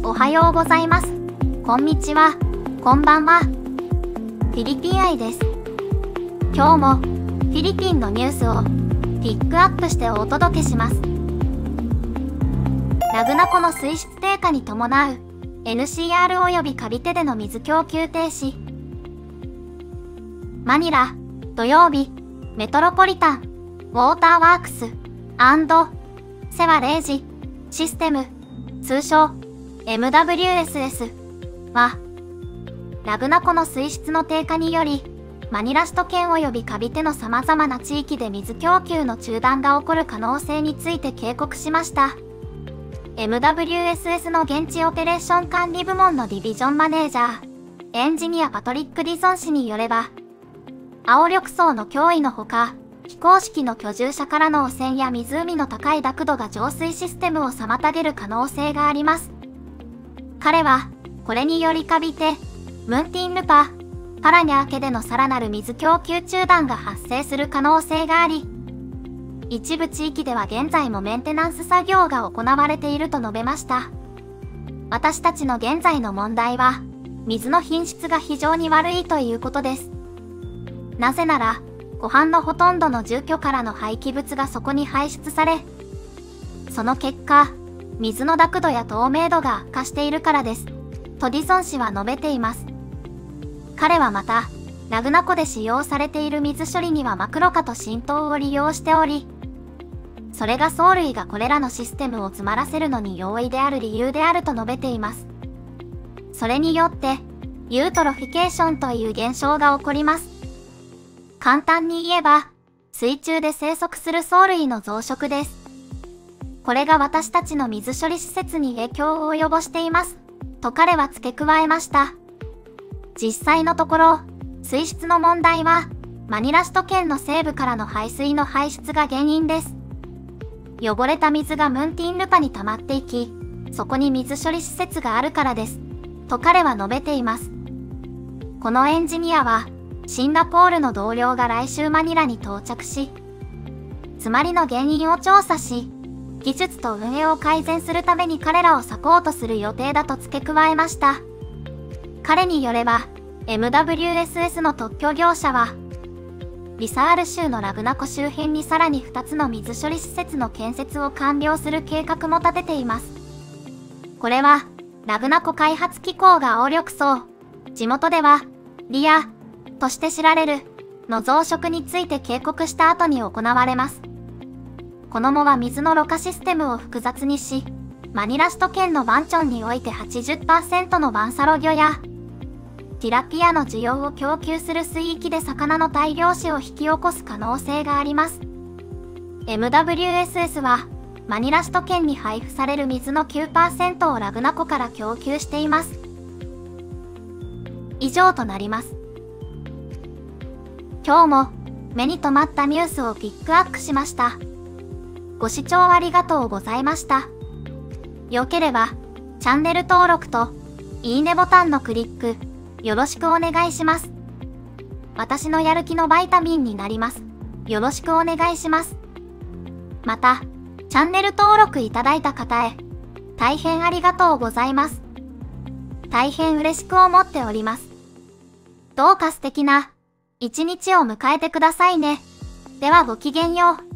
おはようございます。こんにちは。こんばんは。フィリピン愛です。今日もフィリピンのニュースをピックアップしてお届けします。ラグナ湖の水質低下に伴う NCR およびカビテでの水供給停止。マニラ、土曜日、メトロポリタン、ウォーターワークス、セワレージ、システム、通称、MWSS は、ラグナ湖の水質の低下により、マニラ首都圏及びカビテの様々な地域で水供給の中断が起こる可能性について警告しました。MWSS の現地オペレーション管理部門のディビジョンマネージャー、エンジニアパトリック・ディソン氏によれば、青緑層の脅威のほか、非公式の居住者からの汚染や湖の高い濁度が浄水システムを妨げる可能性があります。彼は、これによりカビテ、ムンティンルパ、パラニャーケでのさらなる水供給中断が発生する可能性があり、一部地域では現在もメンテナンス作業が行われていると述べました。私たちの現在の問題は、水の品質が非常に悪いということです。なぜなら、湖畔のほとんどの住居からの廃棄物がそこに排出され、その結果、水の濁度や透明度が悪化しているからです。とディソン氏は述べています。彼はまた、ラグナ湖で使用されている水処理にはマクロカと浸透を利用しており、それが藻類がこれらのシステムを詰まらせるのに容易である理由であると述べています。それによって、ユートロフィケーションという現象が起こります。簡単に言えば、水中で生息する藻類の増殖です。これが私たちの水処理施設に影響を及ぼしています。と彼は付け加えました。実際のところ、水質の問題は、マニラ首都圏の西部からの排水の排出が原因です。汚れた水がムンティンルパに溜まっていき、そこに水処理施設があるからです。と彼は述べています。このエンジニアは、シンガポールの同僚が来週マニラに到着し、詰まりの原因を調査し、技術と運営を改善するために彼らをサポートする予定だと付け加えました。彼によれば、MWSS の特許業者は、リサール州のラグナ湖周辺にさらに2つの水処理施設の建設を完了する計画も立てています。これは、ラグナ湖開発機構が青緑層、地元では、リア、として知られる、の増殖について警告した後に行われます。この藻は水のろ過システムを複雑にし、マニラ首都圏のバンチョンにおいて 80% のバンサロ魚や、ティラピアの需要を供給する水域で魚の大量死を引き起こす可能性があります。MWSS は、マニラ首都圏に配布される水の 9% をラグナ湖から供給しています。以上となります。今日も目に留まったニュースをピックアップしました。ご視聴ありがとうございました。良ければチャンネル登録といいねボタンのクリックよろしくお願いします。私のやる気のバイタミンになります。よろしくお願いします。また、チャンネル登録いただいた方へ大変ありがとうございます。大変嬉しく思っております。どうか素敵な一日を迎えてくださいね。ではごきげんよう。